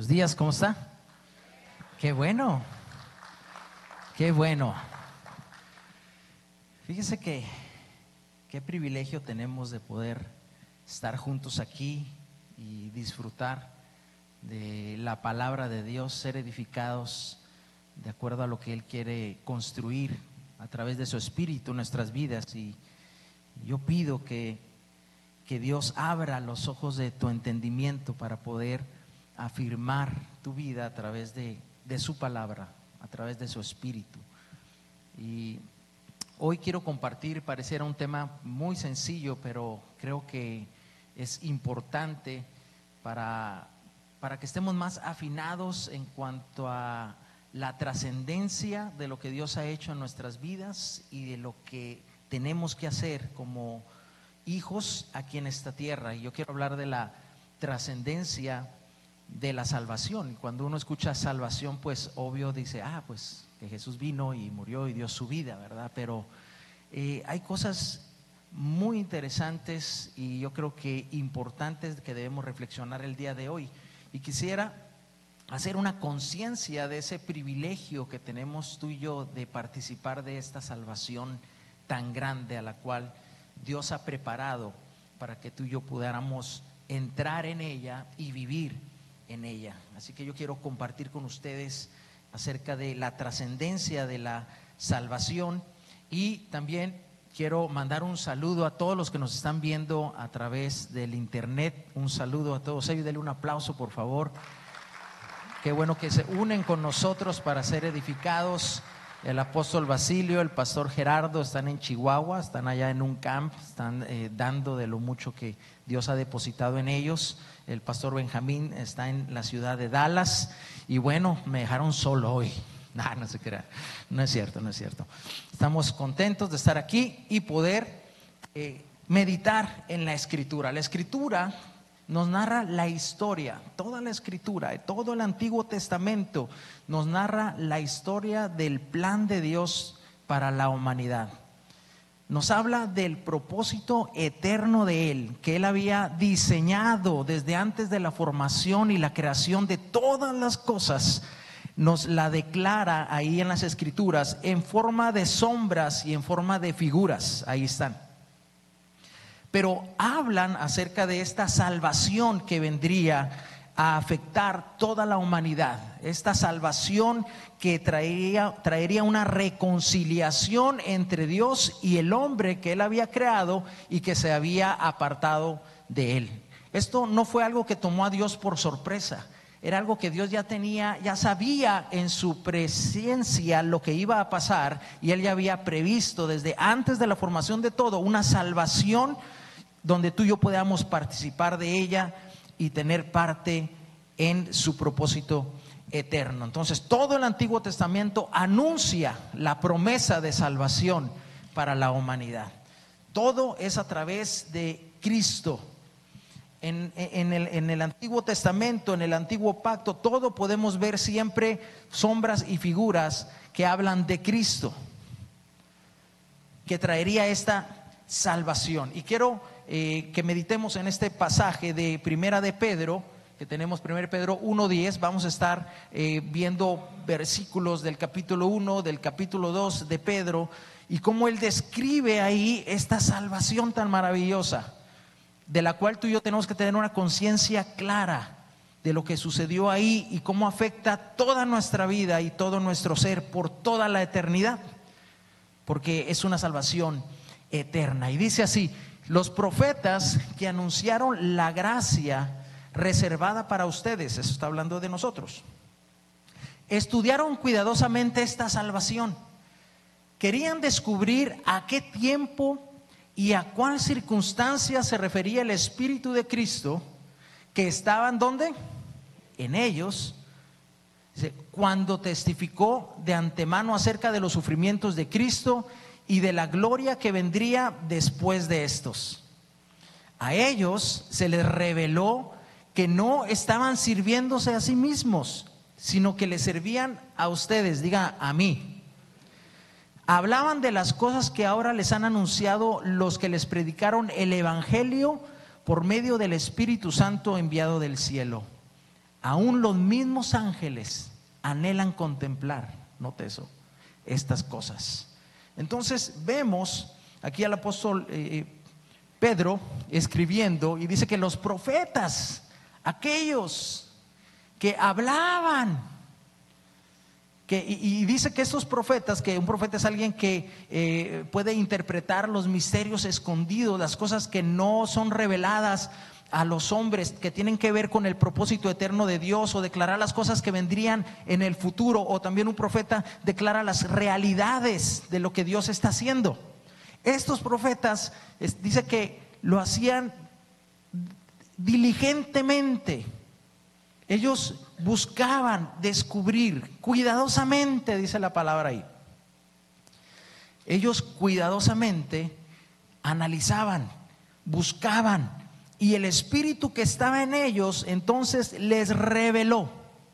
Buenos días, ¿cómo está? Qué bueno, qué bueno. Fíjese que qué privilegio tenemos de poder estar juntos aquí y disfrutar de la palabra de Dios, ser edificados de acuerdo a lo que Él quiere construir a través de su Espíritu en nuestras vidas. Y yo pido que Dios abra los ojos de tu entendimiento para poder afirmar tu vida a través de su palabra, a través de su Espíritu. Y hoy quiero compartir, pareciera un tema muy sencillo, pero creo que es importante para que estemos más afinados en cuanto a la trascendencia de lo que Dios ha hecho en nuestras vidas y de lo que tenemos que hacer como hijos aquí en esta tierra. Y yo quiero hablar de la trascendencia de la salvación. Y cuando uno escucha salvación, pues obvio dice, pues que Jesús vino y murió y dio su vida, ¿verdad? Pero hay cosas muy interesantes y yo creo que importantes que debemos reflexionar el día de hoy. Y quisiera hacer una conciencia de ese privilegio que tenemos tú y yo de participar de esta salvación tan grande a la cual Dios ha preparado para que tú y yo pudiéramos entrar en ella y vivir en ella. Así que yo quiero compartir con ustedes acerca de la trascendencia de la salvación, y también quiero mandar un saludo a todos los que nos están viendo a través del internet. Un saludo a todos ellos, denle un aplauso por favor. Qué bueno que se unen con nosotros para ser edificados. El apóstol Basilio, el pastor Gerardo están en Chihuahua, están allá en un camp, están dando de lo mucho que Dios ha depositado en ellos. El pastor Benjamín está en la ciudad de Dallas. Y bueno, me dejaron solo hoy. No se crea, no es cierto. Estamos contentos de estar aquí y poder meditar en la Escritura. La Escritura nos narra la historia, toda la Escritura, todo el Antiguo Testamento nos narra la historia del plan de Dios para la humanidad. Nos habla del propósito eterno de Él, que Él había diseñado desde antes de la formación y la creación de todas las cosas. Nos la declara ahí en las Escrituras en forma de sombras y en forma de figuras. Ahí están. Pero hablan acerca de esta salvación que vendría a afectar toda la humanidad. Esta salvación que traería una reconciliación entre Dios y el hombre que Él había creado y que se había apartado de Él. Esto no fue algo que tomó a Dios por sorpresa. Era algo que Dios ya sabía en su presencia lo que iba a pasar, y Él ya había previsto desde antes de la formación de todo una salvación donde tú y yo podamos participar de ella y tener parte en su propósito eterno. Entonces, todo el Antiguo Testamento anuncia la promesa de salvación para la humanidad. Todo es a través de Cristo. En el Antiguo Testamento, en el Antiguo Pacto, todo podemos ver siempre sombras y figuras que hablan de Cristo, que traería esta salvación. Y quiero que meditemos en este pasaje de Primera de Pedro, que tenemos 1 Pedro 1:10. Vamos a estar viendo versículos del capítulo 1, del capítulo 2 de Pedro, y cómo él describe ahí esta salvación tan maravillosa, de la cual tú y yo tenemos que tener una conciencia clara de lo que sucedió ahí y cómo afecta toda nuestra vida y todo nuestro ser por toda la eternidad, porque es una salvación eterna. Y dice así: los profetas que anunciaron la gracia reservada para ustedes, eso está hablando de nosotros, estudiaron cuidadosamente esta salvación. Querían descubrir a qué tiempo y a cuál circunstancia se refería el Espíritu de Cristo que estaban, ¿dónde? En ellos, cuando testificó de antemano acerca de los sufrimientos de Cristo y de la gloria que vendría después de estos. A ellos se les reveló que no estaban sirviéndose a sí mismos, sino que les servían a ustedes, diga a mí. Hablaban de las cosas que ahora les han anunciado los que les predicaron el Evangelio por medio del Espíritu Santo enviado del cielo. aún los mismos ángeles anhelan contemplar, note eso, estas cosas. Entonces vemos aquí al apóstol Pedro escribiendo y dice que los profetas, aquellos que hablaban, y dice que estos profetas, que un profeta es alguien que puede interpretar los misterios escondidos, las cosas que no son reveladas a los hombres, que tienen que ver con el propósito eterno de Dios, o declarar las cosas que vendrían en el futuro. O también un profeta declara las realidades de lo que Dios está haciendo. Estos profetas dice que lo hacían diligentemente. Ellos buscaban descubrir cuidadosamente, dice la palabra ahí. Ellos cuidadosamente analizaban, buscaban, y el espíritu que estaba en ellos entonces les revelaba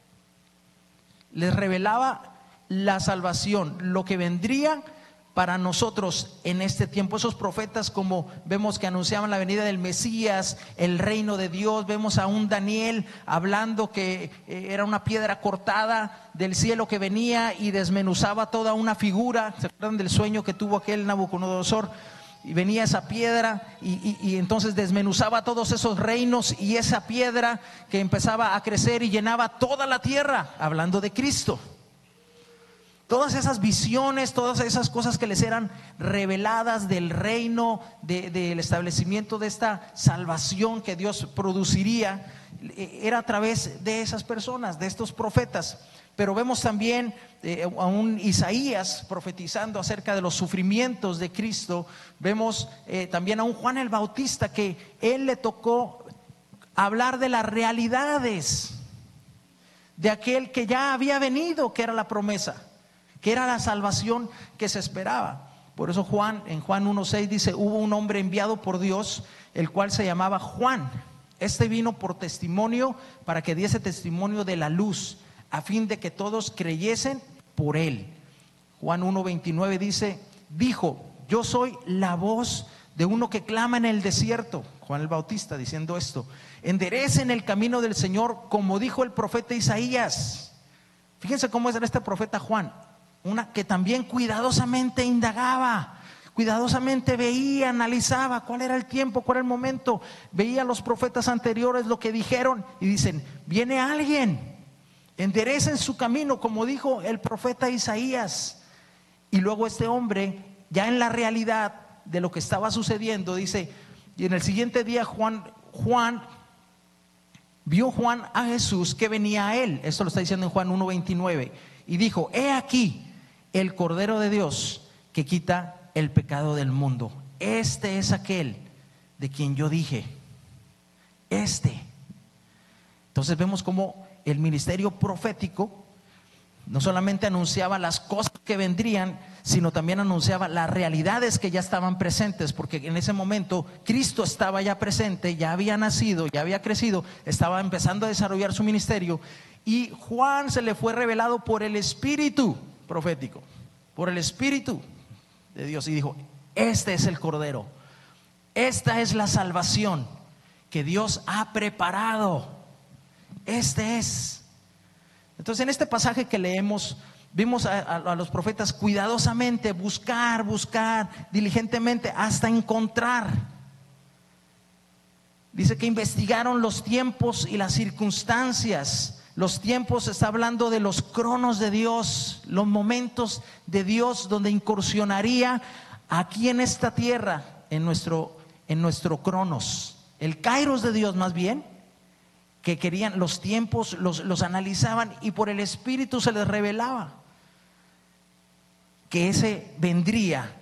la salvación, lo que vendría para nosotros en este tiempo. Esos profetas, como vemos que anunciaban la venida del Mesías, el reino de Dios. Vemos a un Daniel hablando que era una piedra cortada del cielo que venía y desmenuzaba toda una figura. ¿Se acuerdan del sueño que tuvo aquel Nabucodonosor? Y venía esa piedra y entonces desmenuzaba todos esos reinos, y esa piedra que empezaba a crecer y llenaba toda la tierra, hablando de Cristo. Todas esas visiones, todas esas cosas que les eran reveladas del reino, del establecimiento de esta salvación que Dios produciría, era a través de esas personas, de estos profetas. Pero vemos también a un Isaías profetizando acerca de los sufrimientos de Cristo. Vemos también a un Juan el Bautista, que él le tocó hablar de las realidades de aquel que ya había venido, que era la promesa, que era la salvación que se esperaba. Por eso en Juan 1:6 dice: hubo un hombre enviado por Dios, el cual se llamaba Juan. Este vino por testimonio, para que diese testimonio de la luz, a fin de que todos creyesen por él. Juan 1:29 dijo: yo soy la voz de uno que clama en el desierto. Juan el Bautista diciendo esto: enderecen el camino del Señor, como dijo el profeta Isaías. Fíjense cómo era este profeta Juan, una que también cuidadosamente indagaba, cuidadosamente veía, analizaba cuál era el tiempo, cuál era el momento. Veía a los profetas anteriores lo que dijeron y dicen: viene alguien, enderecen su camino, como dijo el profeta Isaías. Y luego este hombre, ya en la realidad de lo que estaba sucediendo, dice: y en el siguiente día vio Juan a Jesús que venía a él. Esto lo está diciendo en Juan 1:29. Y dijo: he aquí el Cordero de Dios que quita el pecado del mundo. Este es aquel de quien yo dije. Entonces vemos cómo el ministerio profético no solamente anunciaba las cosas que vendrían, sino también anunciaba las realidades que ya estaban presentes, porque en ese momento Cristo estaba ya presente, ya había nacido, ya había crecido, estaba empezando a desarrollar su ministerio, y Juan se le fue revelado por el Espíritu profético, por el Espíritu de Dios, y dijo: este es el Cordero, esta es la salvación que Dios ha preparado, este es. Entonces, en este pasaje que leemos, vimos a los profetas cuidadosamente buscar diligentemente hasta encontrar. Dice que investigaron los tiempos y las circunstancias. Los tiempos, está hablando de los cronos de Dios, los momentos de Dios donde incursionaría aquí en esta tierra, en nuestro cronos. El kairos de Dios, más bien, que querían los tiempos, los analizaban, y por el Espíritu se les revelaba que ese vendría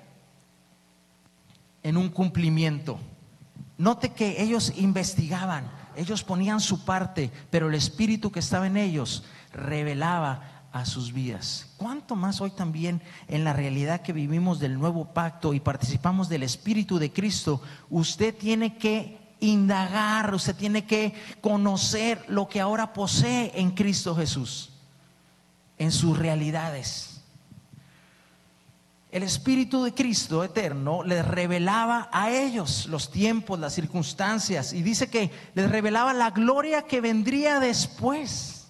en un cumplimiento. Note que ellos investigaban, ellos ponían su parte, pero el Espíritu que estaba en ellos revelaba a sus vidas. ¿Cuánto más hoy también, en la realidad que vivimos del nuevo pacto y participamos del Espíritu de Cristo? Usted tiene que indagar, usted tiene que conocer lo que ahora posee en Cristo Jesús, en sus realidades. el Espíritu de Cristo eterno les revelaba a ellos los tiempos, las circunstancias, y dice que les revelaba la gloria que vendría después.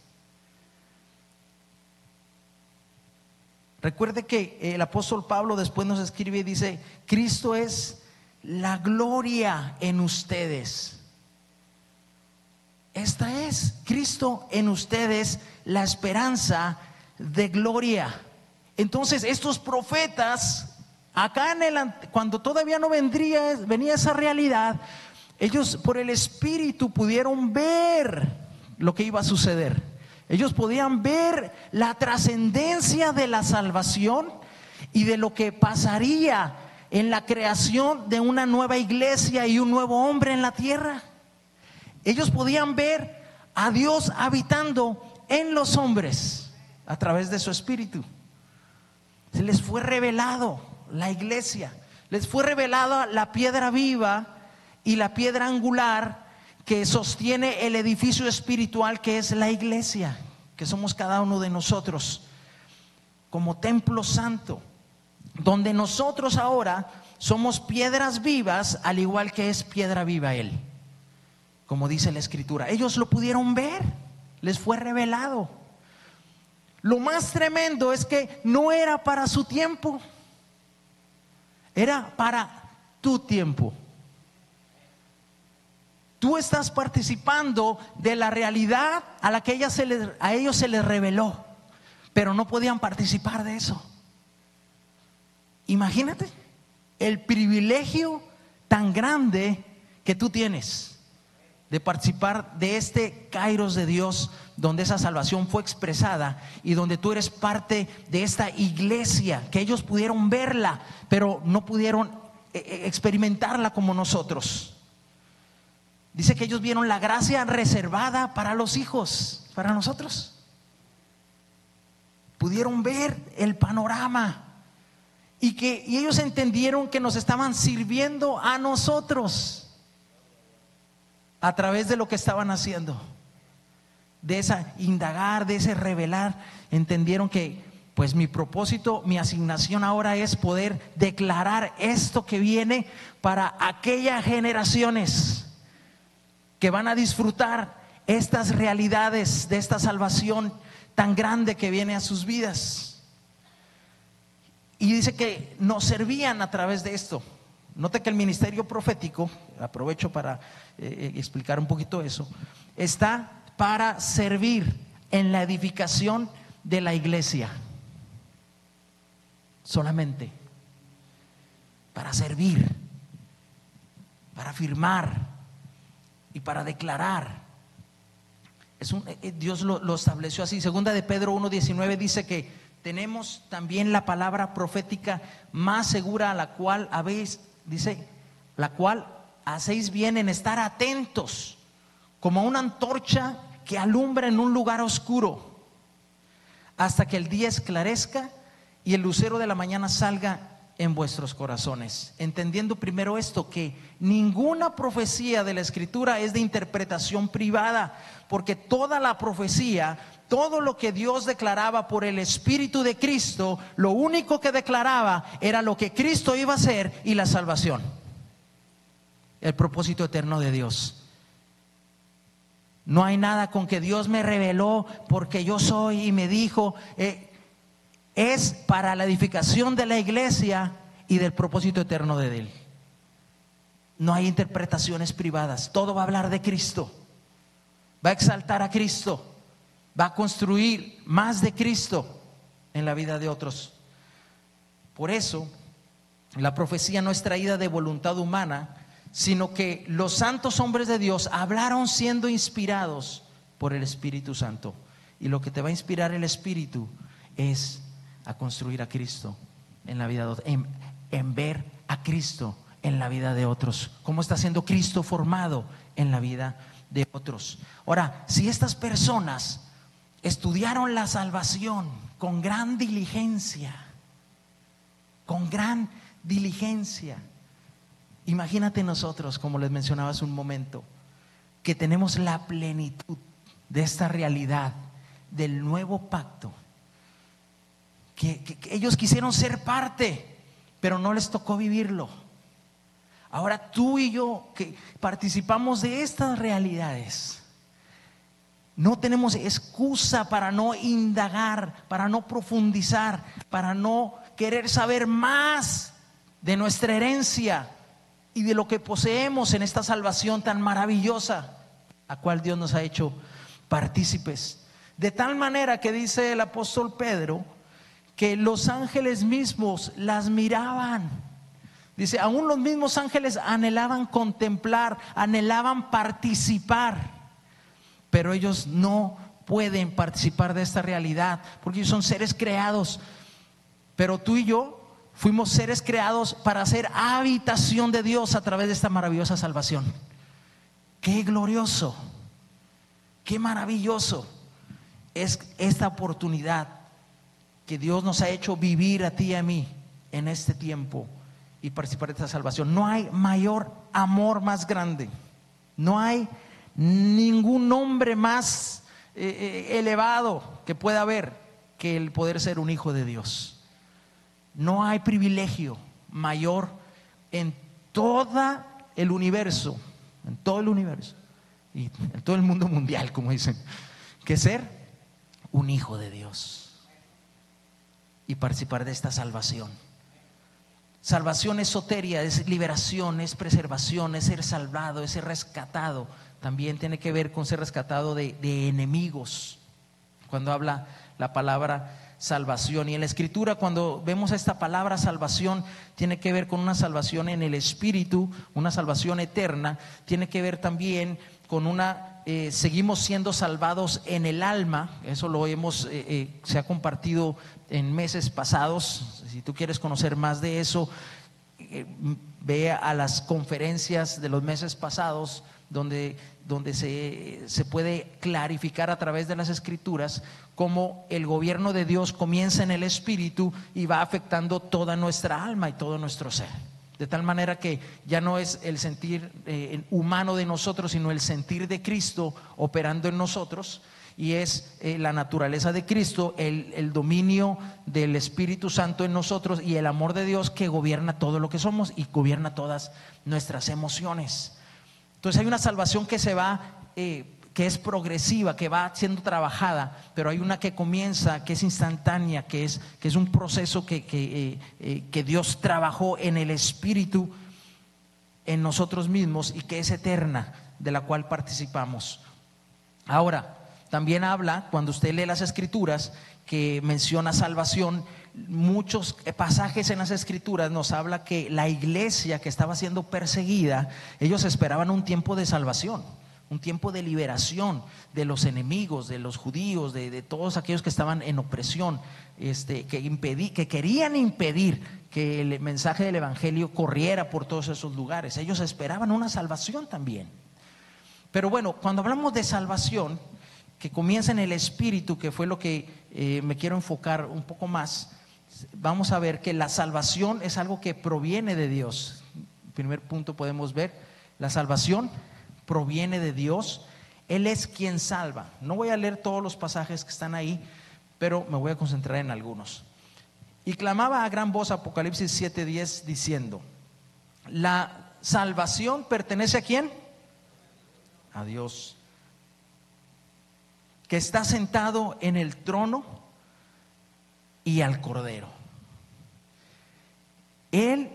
Recuerde que el apóstol Pablo después nos escribe y dice: Cristo es la gloria en ustedes. Esta es Cristo en ustedes, la esperanza de gloria. Entonces estos profetas acá cuando todavía no venía esa realidad, ellos por el Espíritu pudieron ver lo que iba a suceder. Ellos podían ver la trascendencia de la salvación y de lo que pasaría en la creación de una nueva iglesia y un nuevo hombre en la tierra. Ellos podían ver a Dios habitando en los hombres a través de su Espíritu. Se les fue revelado la iglesia, les fue revelada la piedra viva y la piedra angular que sostiene el edificio espiritual, que es la iglesia, que somos cada uno de nosotros, como templo santo, donde nosotros ahora somos piedras vivas, al igual que es piedra viva Él, como dice la Escritura. Ellos lo pudieron ver, les fue revelado. Lo más tremendo es que no era para su tiempo, era para tu tiempo. Tú estás participando de la realidad a la que a ellos se les reveló, pero no podían participar de eso. Imagínate el privilegio tan grande que tú tienes de participar de este Kairos de Dios, donde esa salvación fue expresada y donde tú eres parte de esta iglesia, que ellos pudieron verla, pero no pudieron experimentarla como nosotros. Dice que ellos vieron la gracia reservada para los hijos, para nosotros. Pudieron ver el panorama y ellos entendieron que nos estaban sirviendo a nosotros a través de lo que estaban haciendo, de esa indagar, de ese revelar. Entendieron que pues mi propósito, mi asignación ahora es poder declarar esto que viene para aquellas generaciones que van a disfrutar estas realidades de esta salvación tan grande que viene a sus vidas. Y dice que nos servían a través de esto. Note que el ministerio profético, aprovecho para explicar un poquito eso, está para servir en la edificación de la iglesia. Solamente para servir, para afirmar y para declarar. Dios lo estableció así. Segunda de Pedro 1:19 dice que tenemos también la palabra profética más segura, a la cual la cual hacéis bien en estar atentos, como una antorcha que alumbra en un lugar oscuro, hasta que el día esclarezca y el lucero de la mañana salga en vuestros corazones. Entendiendo primero esto, que ninguna profecía de la Escritura es de interpretación privada, porque toda la profecía, todo lo que Dios declaraba por el Espíritu de Cristo, lo único que declaraba era lo que Cristo iba a hacer y la salvación, el propósito eterno de Dios. No hay nada con que Dios me reveló porque yo soy y me dijo. Es para la edificación de la iglesia y del propósito eterno de Él. No hay interpretaciones privadas. Todo va a hablar de Cristo, va a exaltar a Cristo, va a construir más de Cristo en la vida de otros. Por eso la profecía no es traída de voluntad humana, sino que los santos hombres de Dios hablaron siendo inspirados por el Espíritu Santo. Y lo que te va a inspirar el Espíritu es a construir a Cristo en la vida de otros, en ver a Cristo en la vida de otros, cómo está siendo Cristo formado en la vida de otros. Ahora, si estas personas estudiaron la salvación con gran diligencia, imagínate nosotros, como les mencionaba hace un momento, que tenemos la plenitud de esta realidad del nuevo pacto, que ellos quisieron ser parte, pero no les tocó vivirlo. Ahora tú y yo que participamos de estas realidades, no tenemos excusa para no indagar, para no profundizar, para no querer saber más de nuestra herencia y de lo que poseemos en esta salvación tan maravillosa, a cual Dios nos ha hecho partícipes. De tal manera que dice el apóstol Pedro que los ángeles mismos las miraban. Dice, aún los mismos ángeles anhelaban contemplar, anhelaban participar, pero ellos no pueden participar de esta realidad porque ellos son seres creados. Pero tú y yo fuimos seres creados para hacer habitación de Dios a través de esta maravillosa salvación. Qué glorioso, qué maravilloso es esta oportunidad que Dios nos ha hecho vivir a ti y a mí en este tiempo y participar de esta salvación. No hay mayor amor más grande, no hay ningún nombre más elevado que pueda haber que el poder ser un hijo de Dios. No hay privilegio mayor en todo el universo, y en todo el mundo mundial, como dicen, que ser un hijo de Dios y participar de esta salvación. Salvación es soteria, es liberación, es preservación, es ser salvado, es ser rescatado. También tiene que ver con ser rescatado de enemigos, cuando habla la palabra salvación. Y en la Escritura, cuando vemos esta palabra salvación, tiene que ver con una salvación en el espíritu, una salvación eterna. Tiene que ver también con seguimos siendo salvados en el alma. Eso lo hemos se ha compartido en meses pasados. Si tú quieres conocer más de eso, ve a las conferencias de los meses pasados, donde se puede clarificar a través de las Escrituras cómo el gobierno de Dios comienza en el espíritu y va afectando toda nuestra alma y todo nuestro ser. De tal manera que ya no es el sentir humano de nosotros, sino el sentir de Cristo operando en nosotros. Y es la naturaleza de Cristo, el dominio del Espíritu Santo en nosotros y el amor de Dios que gobierna todo lo que somos y gobierna todas nuestras emociones. Entonces hay una salvación que que es progresiva, que va siendo trabajada, pero hay una que comienza, que es instantánea, que es un proceso que Dios trabajó en el Espíritu, en nosotros mismos, y que es eterna, de la cual participamos. Ahora, también habla, cuando usted lee las Escrituras, que menciona salvación, muchos pasajes en las Escrituras nos habla que la iglesia que estaba siendo perseguida, ellos esperaban un tiempo de salvación, un tiempo de liberación de los enemigos, de los judíos, de todos aquellos que estaban en opresión, que querían impedir que el mensaje del evangelio corriera por todos esos lugares. Ellos esperaban una salvación también. Pero bueno, cuando hablamos de salvación que comienza en el espíritu, que fue lo que me quiero enfocar un poco más, vamos a ver que la salvación es algo que proviene de Dios. Primer punto podemos ver, la salvación proviene de Dios. Él es quien salva. No voy a leer todos los pasajes que están ahí, pero me voy a concentrar en algunos. Y clamaba a gran voz, Apocalipsis 7:10, diciendo: la salvación pertenece ¿a quién? A Dios, que está sentado en el trono, y al Cordero. Él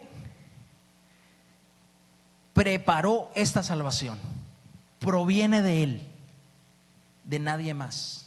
preparó esta salvación, proviene de Él, de nadie más.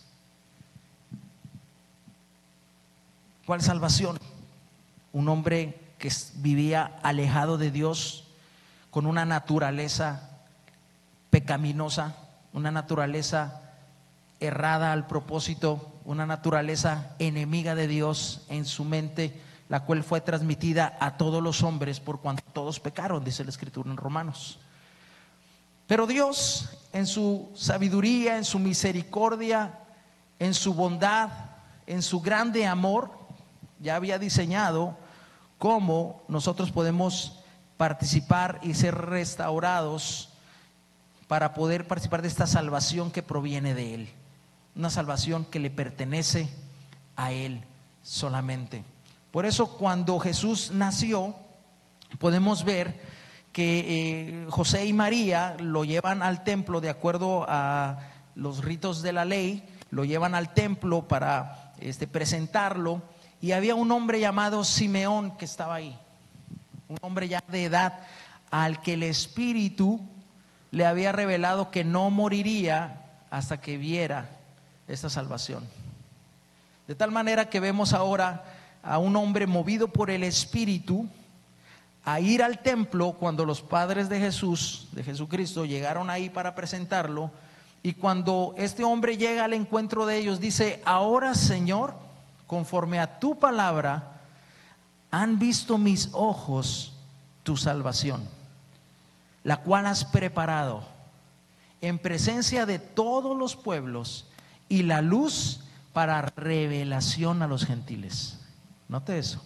¿Cuál salvación? Un hombre que vivía alejado de Dios, con una naturaleza pecaminosa, una naturaleza errada al propósito, una naturaleza enemiga de Dios en su mente, la cual fue transmitida a todos los hombres por cuanto todos pecaron, dice la Escritura en Romanos. Pero Dios, en su sabiduría, en su misericordia, en su bondad, en su grande amor, ya había diseñado cómo nosotros podemos participar y ser restaurados para poder participar de esta salvación que proviene de Él. Una salvación que le pertenece a Él solamente. Por eso cuando Jesús nació, podemos ver que José y María lo llevan al templo de acuerdo a los ritos de la ley, lo llevan al templo para presentarlo, y había un hombre llamado Simeón que estaba ahí, un hombre ya de edad, al que el Espíritu le había revelado que no moriría hasta que viera esta salvación. De tal manera que vemos ahora a un hombre movido por el Espíritu a ir al templo cuando los padres de Jesús, de Jesucristo, llegaron ahí para presentarlo. Y cuando este hombre llega al encuentro de ellos, dice: ahora, Señor, conforme a tu palabra, han visto mis ojos tu salvación, la cual has preparado en presencia de todos los pueblos, y la luz para revelación a los gentiles. Note eso.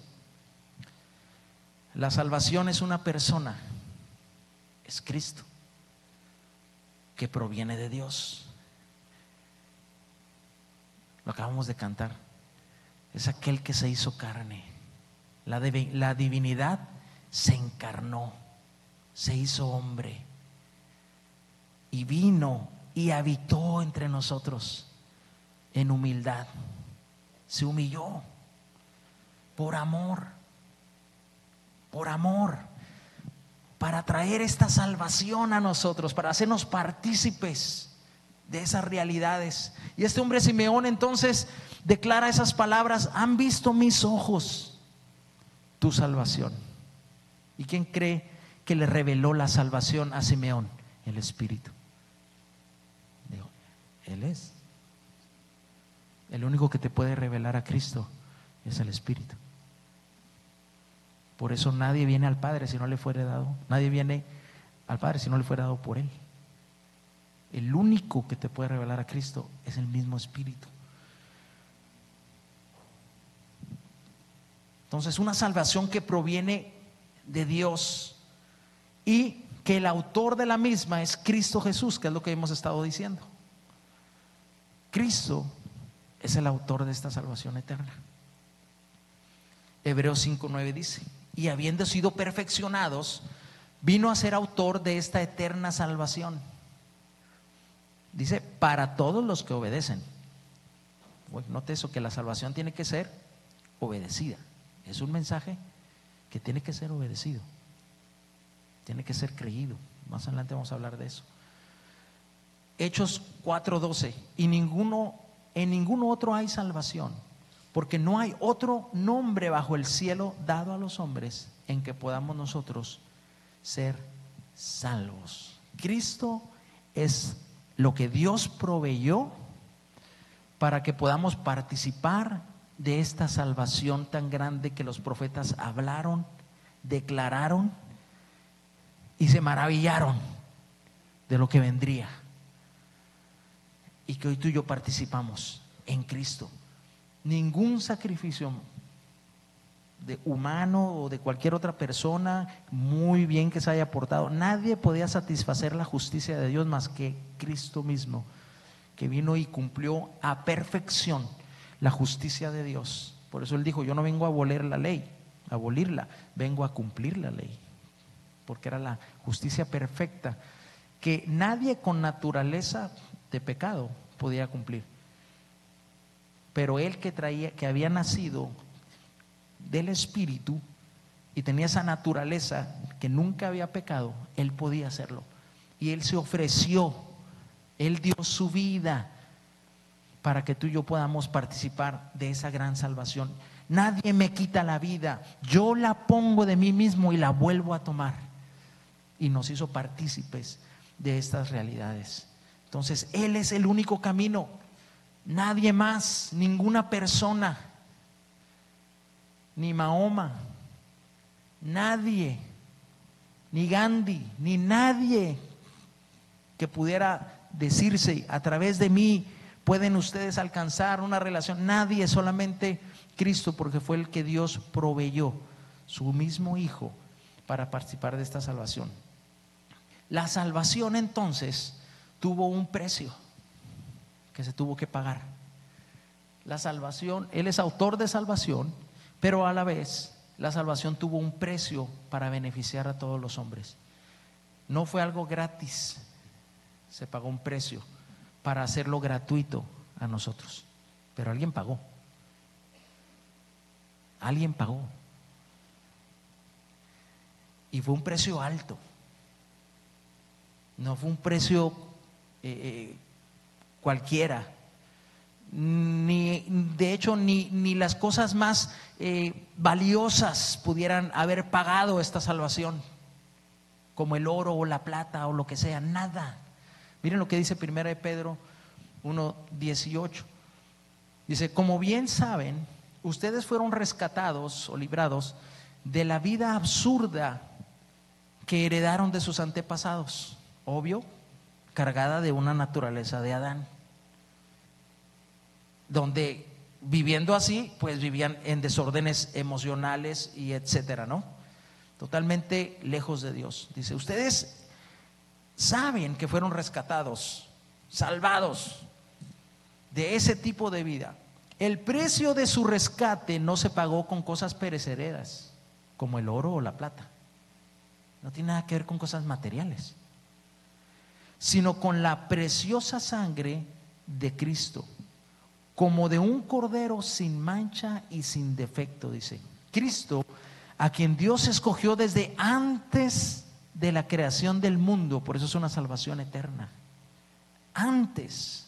La salvación es una persona, es Cristo, que proviene de Dios. Lo acabamos de cantar. Es aquel que se hizo carne. La divinidad se encarnó, se hizo hombre y vino y habitó entre nosotros en humildad. Se humilló por amor, para traer esta salvación a nosotros, para hacernos partícipes de esas realidades. Y este hombre Simeón entonces declara esas palabras: han visto mis ojos tu salvación. ¿Y quién cree que le reveló la salvación a Simeón? El Espíritu. Digo, Él es. El único que te puede revelar a Cristo es el Espíritu. Por eso nadie viene al Padre si no le fuere dado. Nadie viene al Padre si no le fuera dado por Él. El único que te puede revelar a Cristo es el mismo Espíritu. Entonces, una salvación que proviene de Dios y que el autor de la misma es Cristo Jesús, que es lo que hemos estado diciendo. Cristo es el autor de esta salvación eterna. Hebreos 5:9 dice: y habiendo sido perfeccionados, vino a ser autor de esta eterna salvación. Dice: para todos los que obedecen. Bueno, note eso, que la salvación tiene que ser obedecida. Es un mensaje que tiene que ser obedecido, tiene que ser creído. Más adelante vamos a hablar de eso. Hechos 4:12: y en ninguno otro hay salvación, porque no hay otro nombre bajo el cielo dado a los hombres en que podamos nosotros ser salvos. Cristo es lo que Dios proveyó para que podamos participar de esta salvación tan grande que los profetas hablaron, declararon y se maravillaron de lo que vendría, y que hoy tú y yo participamos en Cristo. Ningún sacrificio de humano o de cualquier otra persona, muy bien que se haya portado, nadie podía satisfacer la justicia de Dios más que Cristo mismo, que vino y cumplió a perfección la justicia de Dios. Por eso Él dijo: yo no vengo a abolir la ley, a abolirla, vengo a cumplir la ley, porque era la justicia perfecta que nadie con naturaleza de pecado podía cumplir. Pero Él que había nacido del Espíritu y tenía esa naturaleza que nunca había pecado, Él podía hacerlo. Y Él se ofreció, Él dio su vida para que tú y yo podamos participar de esa gran salvación. Nadie me quita la vida, yo la pongo de mí mismo y la vuelvo a tomar. Y nos hizo partícipes de estas realidades. Entonces Él es el único camino. Nadie más, ninguna persona, ni Mahoma, nadie, ni Gandhi, ni nadie que pudiera decirse: a través de mí pueden ustedes alcanzar una relación. Nadie, solamente Cristo, porque fue el que Dios proveyó, su mismo Hijo, para participar de esta salvación. La salvación entonces tuvo un precio que se tuvo que pagar. la salvación, Él es autor de salvación, pero a la vez la salvación tuvo un precio para beneficiar a todos los hombres. No fue algo gratis, se pagó un precio para hacerlo gratuito a nosotros. Pero alguien pagó. Alguien pagó. Y fue un precio alto. No fue un precio cualquiera. De hecho, ni las cosas más valiosas pudieran haber pagado esta salvación, como el oro o la plata o lo que sea, nada. Miren lo que dice 1 de Pedro 1:18. Dice: como bien saben, ustedes fueron rescatados o librados de la vida absurda que heredaron de sus antepasados, obvio, cargada de una naturaleza de Adán, donde viviendo así, pues vivían en desórdenes emocionales y etcétera, ¿no? Totalmente lejos de Dios. Dice: ustedes saben que fueron rescatados, salvados de ese tipo de vida. El precio de su rescate no se pagó con cosas perecederas como el oro o la plata. No tiene nada que ver con cosas materiales, sino con la preciosa sangre de Cristo, como de un cordero sin mancha y sin defecto, dice. Cristo, a quien Dios escogió desde antes de la creación del mundo. Por eso es una salvación eterna. Antes,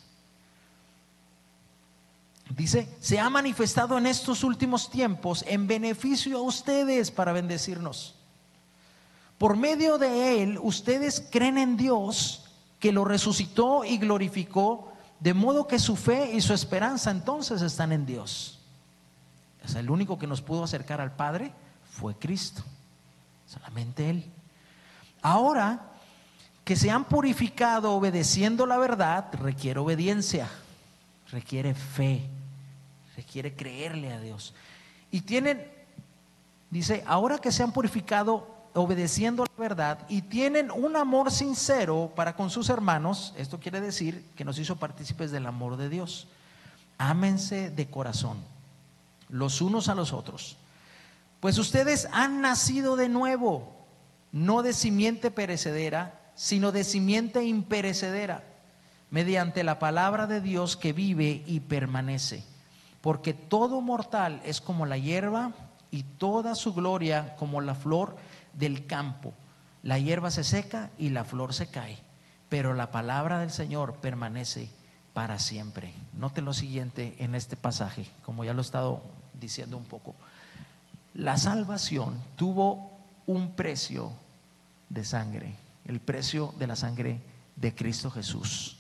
dice, se ha manifestado en estos últimos tiempos en beneficio a ustedes para bendecirnos. Por medio de Él, ustedes creen en Dios, que lo resucitó y glorificó, de modo que su fe y su esperanza entonces están en Dios. O sea, el único que nos pudo acercar al Padre fue Cristo, solamente Él. Ahora que se han purificado obedeciendo la verdad, requiere obediencia, requiere fe, requiere creerle a Dios. Y tienen, dice, ahora que se han purificado obedeciendo la verdad y tienen un amor sincero para con sus hermanos, esto quiere decir que nos hizo partícipes del amor de Dios. Ámense de corazón los unos a los otros, pues ustedes han nacido de nuevo, no de simiente perecedera, sino de simiente imperecedera, mediante la palabra de Dios que vive y permanece. Porque todo mortal es como la hierba, y toda su gloria como la flor del campo. La hierba se seca y la flor se cae, pero la palabra del Señor permanece para siempre. Note lo siguiente en este pasaje, como ya lo he estado diciendo un poco. La salvación tuvo un precio de sangre, el precio de la sangre de Cristo Jesús.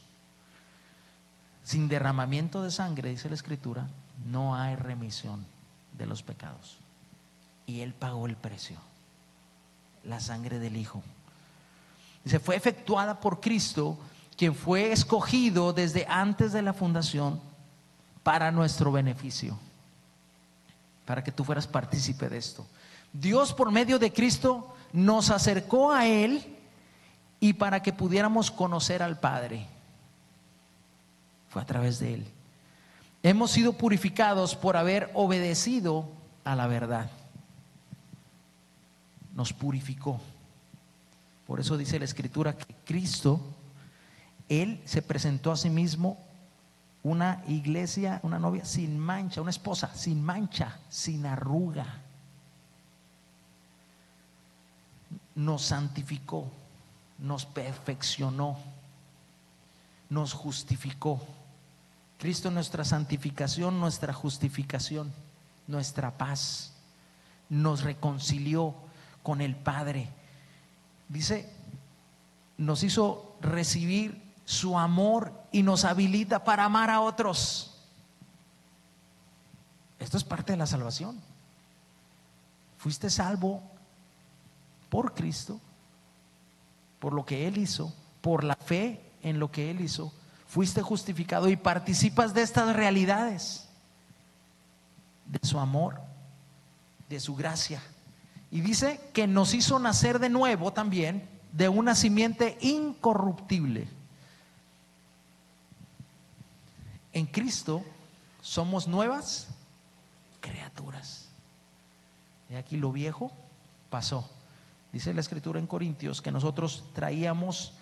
Sin derramamiento de sangre, dice la Escritura, no hay remisión de los pecados. Y Él pagó el precio, la sangre del Hijo. Dice, fue efectuada por Cristo, quien fue escogido desde antes de la fundación para nuestro beneficio, para que tú fueras partícipe de esto. Dios, por medio de Cristo, nos acercó a Él y para que pudiéramos conocer al Padre. Fue a través de Él. Hemos sido purificados por haber obedecido a la verdad. Nos purificó. Por eso dice la Escritura que Cristo, Él se presentó a sí mismo una iglesia, una novia sin mancha, una esposa sin mancha, sin arruga. Nos santificó, nos perfeccionó, nos justificó. Cristo es nuestra santificación, nuestra justificación, nuestra paz. Nos reconcilió con el Padre. Dice, nos hizo recibir su amor y nos habilita para amar a otros. Esto es parte de la salvación. Fuiste salvo por Cristo, por lo que Él hizo, por la fe en lo que Él hizo. Fuiste justificado y participas de estas realidades, de su amor, de su gracia. Y dice que nos hizo nacer de nuevo también, de una simiente incorruptible. En Cristo somos nuevas criaturas. Y aquí lo viejo pasó. Dice la Escritura en Corintios que nosotros traíamos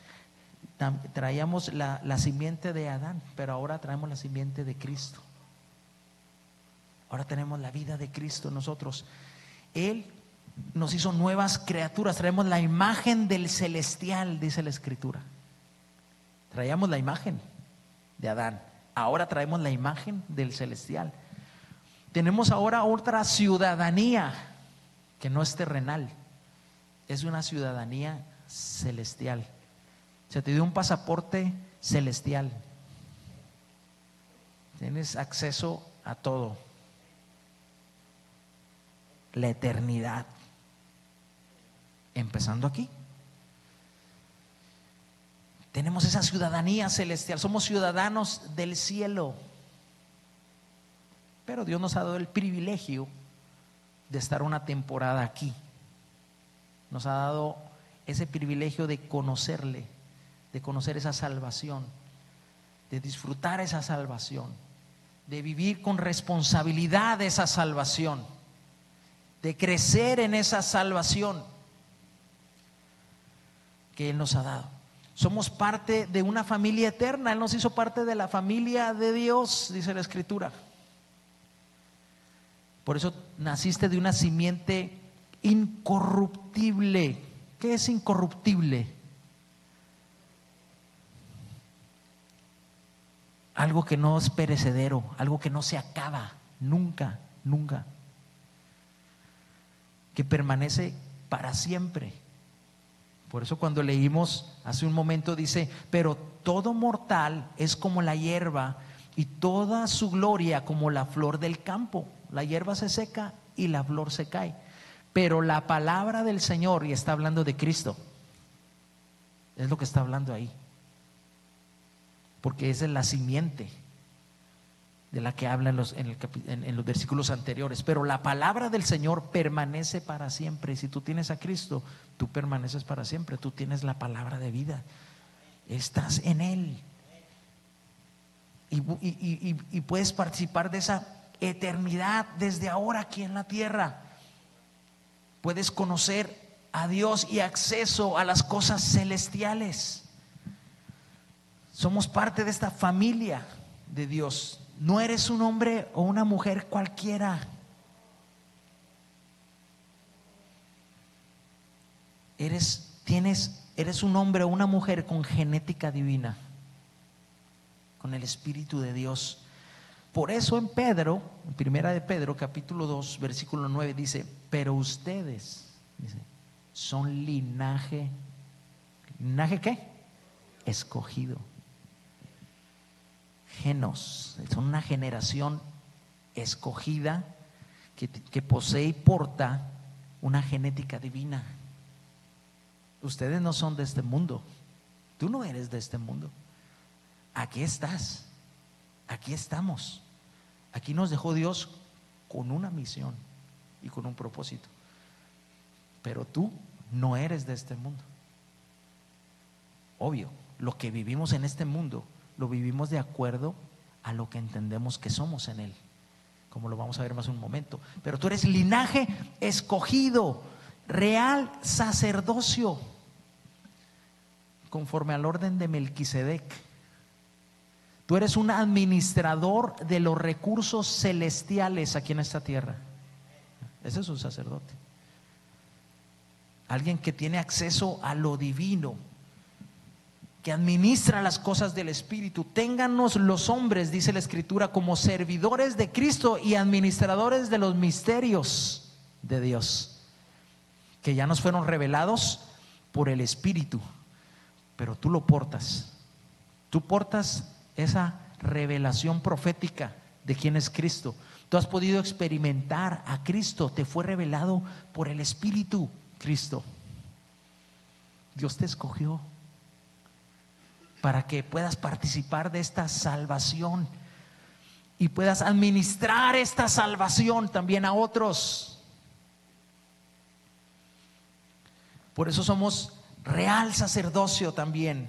la simiente de Adán, pero ahora traemos la simiente de Cristo. Ahora tenemos la vida de Cristo nosotros. Él nos hizo nuevas criaturas. Traemos la imagen del celestial, dice la Escritura. Traíamos la imagen de Adán, ahora traemos la imagen del celestial. Tenemos ahora otra ciudadanía que no es terrenal, es una ciudadanía celestial. Se te dio un pasaporte celestial. Tienes acceso a todo. La eternidad, empezando aquí. Tenemos esa ciudadanía celestial, somos ciudadanos del cielo. Pero Dios nos ha dado el privilegio de estar una temporada aquí. Nos ha dado ese privilegio de conocerle, de conocer esa salvación, de disfrutar esa salvación, de vivir con responsabilidad esa salvación, de crecer en esa salvación que Él nos ha dado. Somos parte de una familia eterna. Él nos hizo parte de la familia de Dios, dice la Escritura. Por eso naciste de una simiente incorruptible. ¿Qué es incorruptible? Algo que no es perecedero, algo que no se acaba nunca, nunca, que permanece para siempre. Por eso cuando leímos hace un momento dice: pero todo mortal es como la hierba y toda su gloria como la flor del campo. La hierba se seca y la flor se cae, pero la palabra del Señor, y está hablando de Cristo, es lo que está hablando ahí, porque esa es la simiente de la que habla en los versículos anteriores. Pero la palabra del Señor permanece para siempre. Y si tú tienes a Cristo, tú permaneces para siempre. Tú tienes la palabra de vida, estás en Él y puedes participar de esa eternidad desde ahora aquí en la tierra. Puedes conocer a Dios y acceso a las cosas celestiales. Somos parte de esta familia de Dios. No eres un hombre o una mujer cualquiera. Eres un hombre o una mujer con genética divina, con el Espíritu de Dios. Por eso en Pedro, en primera de Pedro, capítulo 2, versículo 9, dice: pero ustedes, dice, son linaje. ¿Linaje qué? Escogido. Genos, son una generación escogida que posee y porta una genética divina. Ustedes no son de este mundo. Tú no eres de este mundo. Aquí estás, aquí estamos. Aquí nos dejó Dios con una misión y con un propósito. Pero tú no eres de este mundo. Obvio, lo que vivimos en este mundo lo vivimos de acuerdo a lo que entendemos que somos en Él, como lo vamos a ver más en un momento. Pero tú eres linaje escogido, real sacerdocio, conforme al orden de Melquisedec. Tú eres un administrador de los recursos celestiales aquí en esta tierra. Ese es un sacerdote, alguien que tiene acceso a lo divino, que administra las cosas del Espíritu. Téngannos los hombres, dice la Escritura, como servidores de Cristo y administradores de los misterios de Dios, que ya nos fueron revelados por el Espíritu. Pero tú lo portas. Tú portas esa revelación profética de quién es Cristo. Tú has podido experimentar a Cristo. Te fue revelado por el Espíritu Cristo. Dios te escogió para que puedas participar de esta salvación y puedas administrar esta salvación también a otros. Por eso somos real sacerdocio también.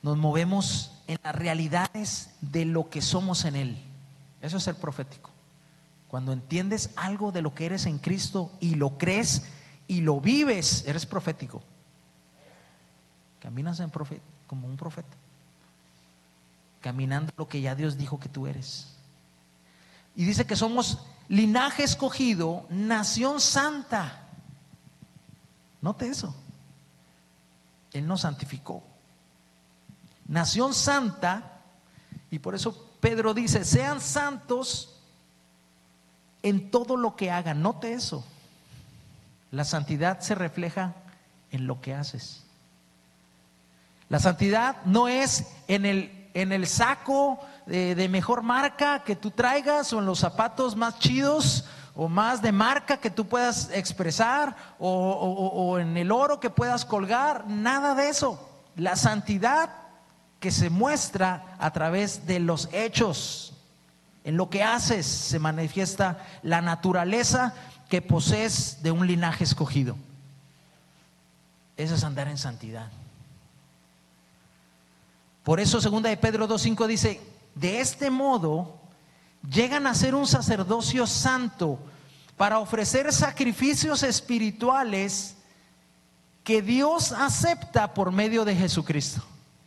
nos movemos en las realidades de lo que somos en Él. Eso es ser profético. Cuando entiendes algo de lo que eres en Cristo y lo crees y lo vives, eres profético. Caminas como un profeta, caminando lo que ya Dios dijo que tú eres. Y dice que somos linaje escogido, nación santa. Note eso. Él nos santificó. Nación santa. Y por eso Pedro dice: sean santos en todo lo que hagan. Note eso. La santidad se refleja en lo que haces. La santidad no es en el saco de mejor marca que tú traigas, o en los zapatos más chidos o más de marca que tú puedas expresar, o en el oro que puedas colgar. Nada de eso. La santidad que se muestra a través de los hechos, en lo que haces, se manifiesta la naturaleza que posees de un linaje escogido. Eso es andar en santidad. Por eso 2 de Pedro 2:5 dice: de este modo llegan a ser un sacerdocio santo para ofrecer sacrificios espirituales que Dios acepta por medio de Jesucristo.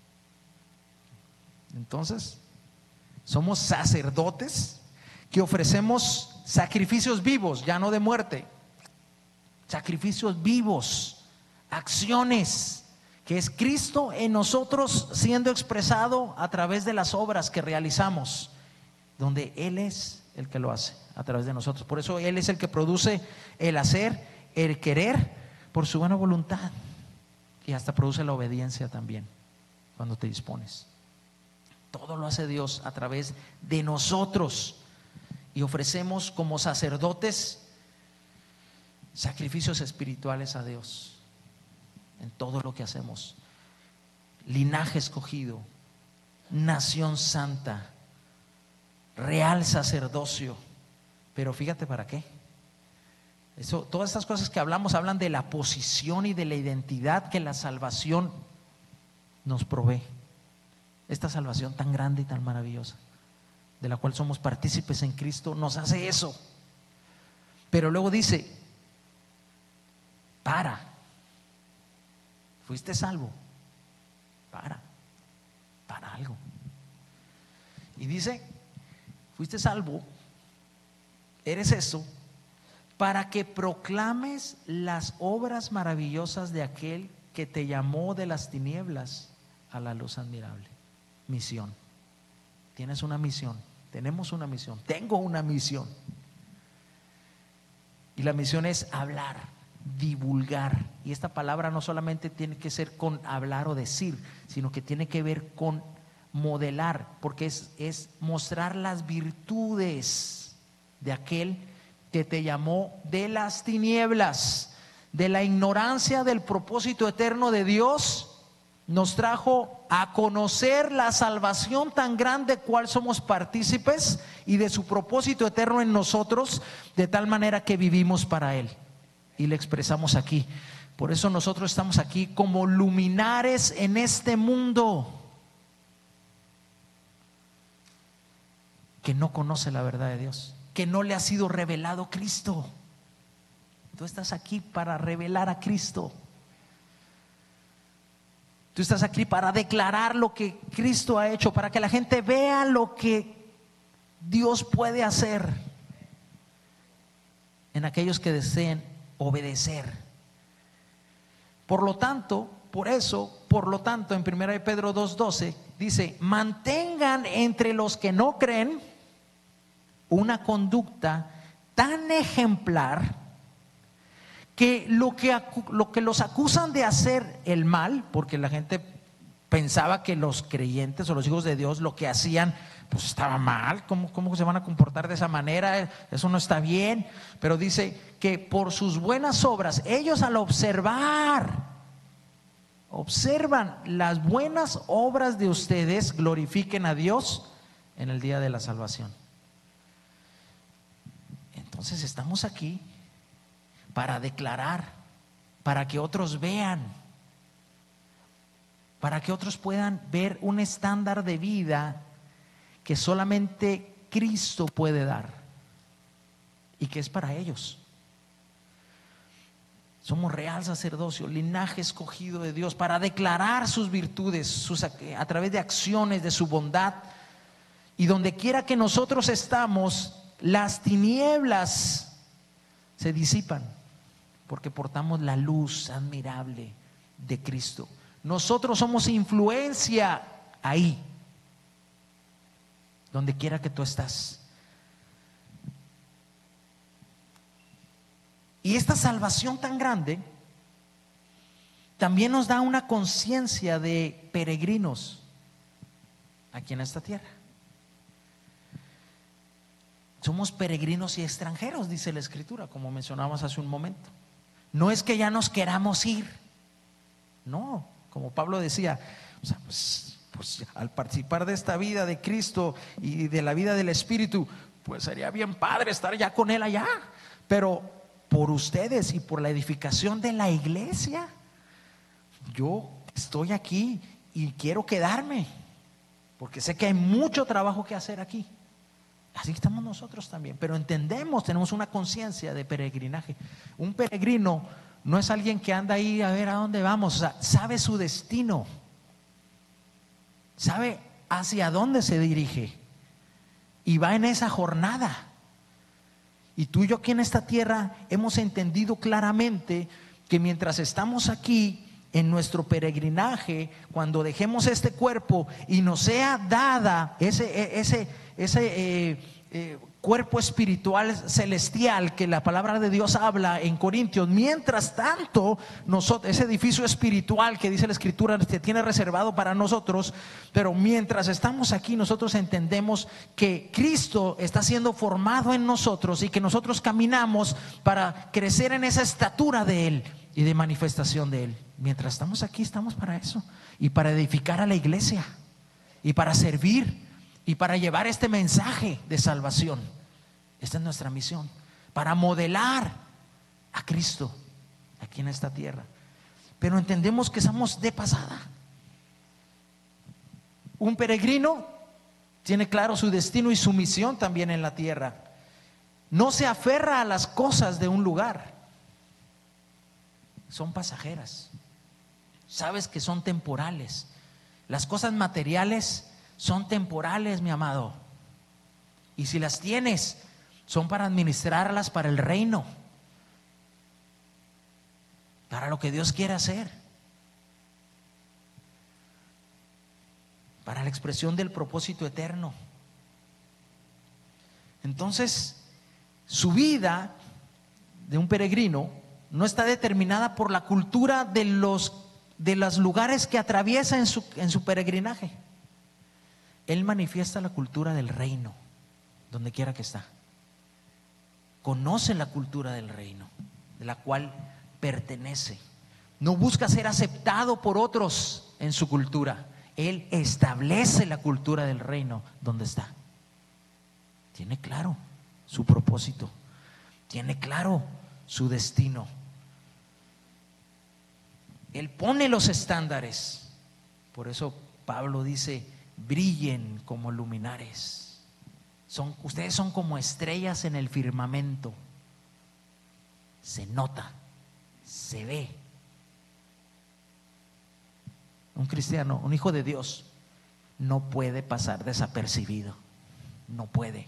Entonces, somos sacerdotes que ofrecemos sacrificios vivos, ya no de muerte, sacrificios vivos, acciones, que es Cristo en nosotros siendo expresado a través de las obras que realizamos, donde Él es el que lo hace a través de nosotros. Por eso Él es el que produce el hacer, el querer por su buena voluntad, y hasta produce la obediencia también cuando te dispones. Todo lo hace Dios a través de nosotros, y ofrecemos como sacerdotes sacrificios espirituales a Dios en todo lo que hacemos. Linaje escogido, nación santa, real sacerdocio. Pero fíjate para qué. Eso, todas estas cosas que hablamos hablan de la posición y de la identidad que la salvación nos provee. Esta salvación tan grande y tan maravillosa, de la cual somos partícipes en Cristo, nos hace eso. Pero luego dice: fuiste salvo, para algo. Y dice: fuiste salvo, eres eso, para que proclames las obras maravillosas de aquel que te llamó de las tinieblas a la luz admirable. Misión. Tienes una misión, tenemos una misión, tengo una misión. Y la misión es hablar, divulgar. Y esta palabra no solamente tiene que ser con hablar o decir, sino que tiene que ver con modelar, porque es mostrar las virtudes de aquel que te llamó de las tinieblas, de la ignorancia del propósito eterno de Dios. Nos trajo a conocer la salvación tan grande cual somos partícipes, y de su propósito eterno en nosotros, de tal manera que vivimos para Él y le expresamos aquí. Por eso nosotros estamos aquí como luminares en este mundo que no conoce la verdad de Dios, que no le ha sido revelado Cristo. Tú estás aquí para revelar a Cristo. Tú estás aquí para declarar lo que Cristo ha hecho, para que la gente vea lo que Dios puede hacer en aquellos que deseen obedecer. Por lo tanto, en 1 Pedro 2:12 dice: mantengan entre los que no creen una conducta tan ejemplar que lo que los acusan de hacer el mal, porque la gente pensaba que los creyentes o los hijos de Dios lo que hacían pues estaba mal. ¿Cómo se van a comportar de esa manera? Eso no está bien. Pero dice que por sus buenas obras, ellos al observan las buenas obras de ustedes, glorifiquen a Dios en el día de la salvación. Entonces estamos aquí para declarar, para que otros vean para que otros puedan ver un estándar de vida que solamente Cristo puede dar y que es para ellos. Somos real sacerdocio, linaje escogido de Dios para declarar sus virtudes a través de acciones de su bondad. Y donde quiera que nosotros estamos, las tinieblas se disipan porque portamos la luz admirable de Cristo. Nosotros somos influencia ahí, donde quiera que tú estás. Y esta salvación tan grande también nos da una conciencia de peregrinos aquí en esta tierra. Somos peregrinos y extranjeros, dice la Escritura, como mencionábamos hace un momento. No es que ya nos queramos ir, no, como Pablo decía, o sea, pues al participar de esta vida de Cristo y de la vida del Espíritu, pues sería bien padre estar ya con Él allá, pero por ustedes y por la edificación de la iglesia, yo estoy aquí y quiero quedarme, porque sé que hay mucho trabajo que hacer aquí. Así estamos nosotros también, pero entendemos, tenemos una conciencia de peregrinaje. Un peregrino no es alguien que anda ahí a ver a dónde vamos, o sea, sabe su destino, sabe hacia dónde se dirige y va en esa jornada. Y tú y yo aquí en esta tierra hemos entendido claramente que mientras estamos aquí en nuestro peregrinaje, cuando dejemos este cuerpo y nos sea dada ese cuerpo espiritual celestial que la palabra de Dios habla en Corintios, mientras tanto nosotros, ese edificio espiritual que dice la Escritura se tiene reservado para nosotros, pero mientras estamos aquí nosotros entendemos que Cristo está siendo formado en nosotros y que nosotros caminamos para crecer en esa estatura de Él y de manifestación de Él. Mientras estamos aquí estamos para eso y para edificar a la iglesia y para servir y para llevar este mensaje de salvación. Esta es nuestra misión, para modelar a Cristo aquí en esta tierra. Pero entendemos que somos de pasada. Un peregrino tiene claro su destino y su misión también en la tierra. No se aferra a las cosas de un lugar, son pasajeras. Sabes que son temporales. Las cosas materiales son temporales, mi amado. Y si las tienes, son para administrarlas para el reino, para lo que Dios quiere hacer, para la expresión del propósito eterno. Entonces, su vida de un peregrino no está determinada por la cultura de los lugares que atraviesa en su peregrinaje. Él manifiesta la cultura del reino donde quiera que está. Conoce la cultura del reino de la cual pertenece. No busca ser aceptado por otros en su cultura. Él establece la cultura del reino donde está. Tiene claro su propósito, tiene claro su destino. Él pone los estándares. Por eso Pablo dice: brillen como luminares. Ustedes son como estrellas en el firmamento. Se nota, se ve. Un cristiano, un hijo de Dios, no puede pasar desapercibido. No puede.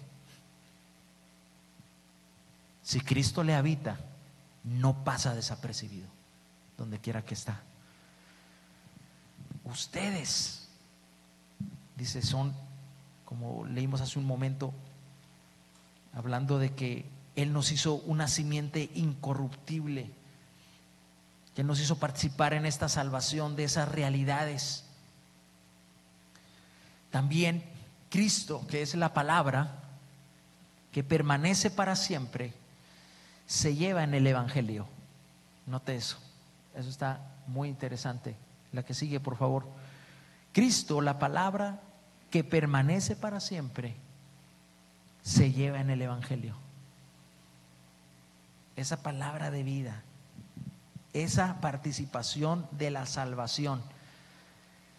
Si Cristo le habita, no pasa desapercibido donde quiera que está. Ustedes, dice, son, como leímos hace un momento, hablando de que Él nos hizo una simiente incorruptible, que Él nos hizo participar en esta salvación de esas realidades. También Cristo, que es la palabra que permanece para siempre, se lleva en el Evangelio. Note eso, eso está muy interesante. La que sigue, por favor. Cristo, la palabra que permanece para siempre, se lleva en el Evangelio. Esa palabra de vida, esa participación de la salvación,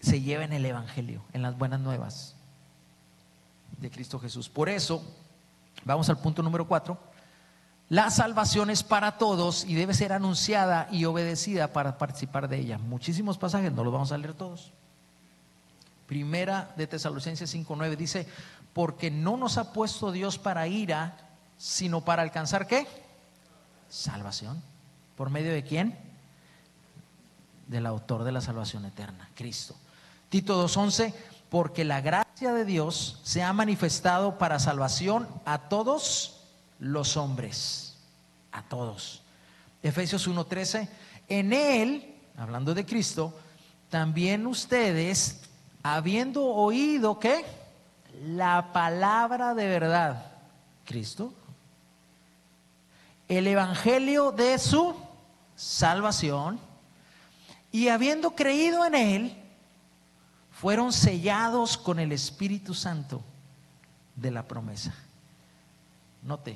se lleva en el Evangelio, en las buenas nuevas de Cristo Jesús. Por eso, vamos al punto número 4. La salvación es para todos y debe ser anunciada y obedecida para participar de ella. Muchísimos pasajes, no los vamos a leer todos. Primera de Tesalonicenses 5:9 dice: porque no nos ha puesto Dios para ira, sino para alcanzar ¿qué? Salvación. ¿Por medio de quién? Del autor de la salvación eterna, Cristo. Tito 2:11: porque la gracia de Dios se ha manifestado para salvación a todos los hombres, a todos. Efesios 1:13: en Él, hablando de Cristo, también ustedes, habiendo oído ¿qué? La palabra de verdad, Cristo, el evangelio de su salvación, y habiendo creído en Él, fueron sellados con el Espíritu Santo de la promesa. Note,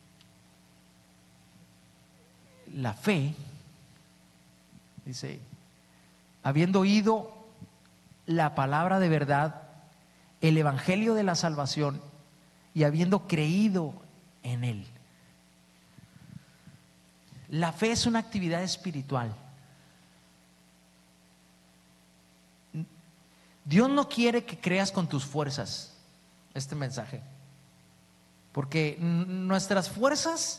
la fe, dice, habiendo oído la palabra de verdad, el evangelio de la salvación, y habiendo creído en Él. La fe es una actividad espiritual. Dios no quiere que creas con tus fuerzas este mensaje, porque nuestras fuerzas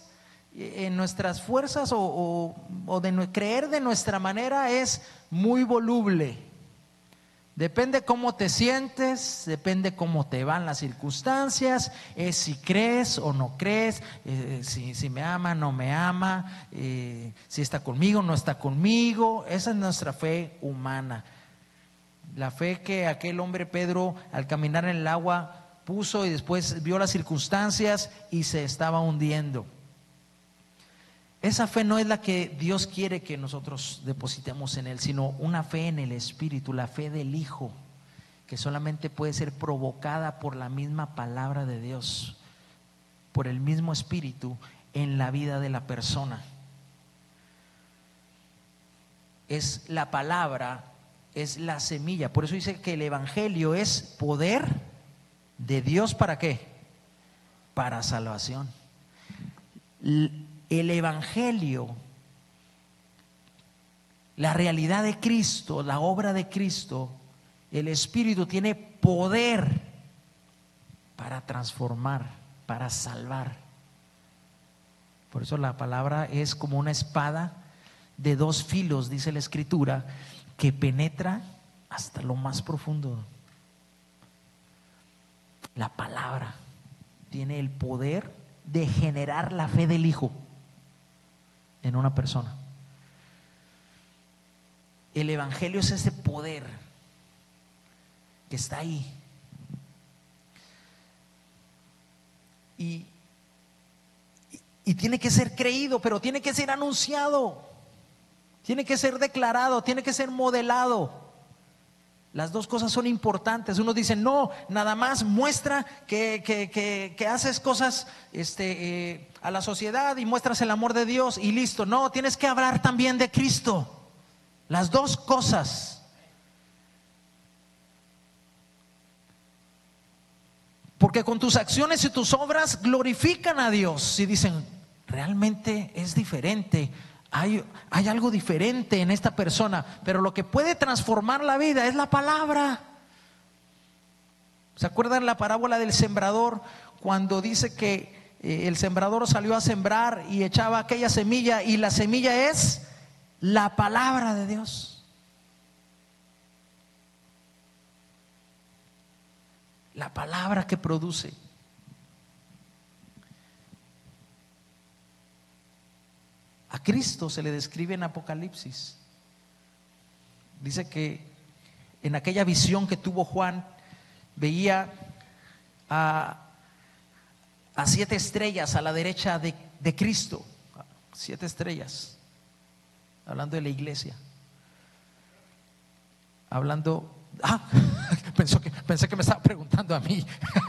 o creer de nuestra manera es muy voluble. Depende cómo te sientes, depende cómo te van las circunstancias, es si crees o no crees, si me ama, no me ama, si está conmigo, no está conmigo. Esa es nuestra fe humana. La fe que aquel hombre Pedro al caminar en el agua puso y después vio las circunstancias y se estaba hundiendo. Esa fe no es la que Dios quiere que nosotros depositemos en Él, sino una fe en el Espíritu, la fe del Hijo, que solamente puede ser provocada por la misma palabra de Dios, por el mismo Espíritu en la vida de la persona. Es la palabra, es la semilla. Por eso dice que el Evangelio es poder de Dios. ¿Para qué? Para salvación. El Evangelio, la realidad de Cristo, la obra de Cristo, el Espíritu tiene poder para transformar, para salvar. Por eso la palabra es como una espada de dos filos, dice la Escritura, que penetra hasta lo más profundo. La palabra tiene el poder de generar la fe del Hijo en una persona. El Evangelio es ese poder que está ahí. Y tiene que ser creído, pero tiene que ser anunciado, tiene que ser declarado, tiene que ser modelado. Las dos cosas son importantes. Unos dicen, no, nada más muestra que haces cosas a la sociedad y muestras el amor de Dios y listo. No, tienes que hablar también de Cristo. Las dos cosas. Porque con tus acciones y tus obras glorifican a Dios. Y dicen, realmente es diferente. Hay algo diferente en esta persona, pero lo que puede transformar la vida es la palabra. ¿Se acuerdan la parábola del sembrador? Cuando dice que el sembrador salió a sembrar y echaba aquella semilla, y la semilla es la palabra de Dios. La palabra que produce. A Cristo se le describe en Apocalipsis. Dice que en aquella visión que tuvo Juan, veía a 7 estrellas a la derecha de Cristo. 7 estrellas. Hablando de la iglesia. Hablando. Pensé que me estaba preguntando a mí.